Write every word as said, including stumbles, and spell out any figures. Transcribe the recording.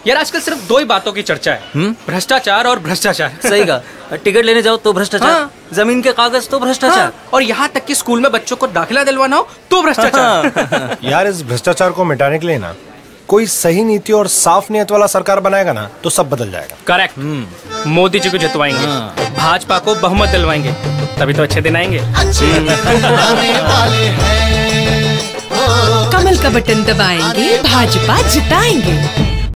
यार आजकल सिर्फ दो ही बातों की चर्चा है, भ्रष्टाचार और भ्रष्टाचार। सही कहा। टिकट लेने जाओ तो भ्रष्टाचार, हाँ। जमीन के कागज तो भ्रष्टाचार, हाँ। और यहाँ तक कि स्कूल में बच्चों को दाखिला दिलवाना हो तो भ्रष्टाचार। यार इस भ्रष्टाचार को मिटाने के लिए ना कोई सही नीति और साफ नियत वाला सरकार बनाएगा ना तो सब बदल जाएगा। करेक्ट। मोदी जी को जितवाएंगे, भाजपा को बहुमत दिलवाएंगे, तभी तो अच्छे दिन आएंगे। कमल का बटन दबाएंगे, भाजपा जिताएंगे।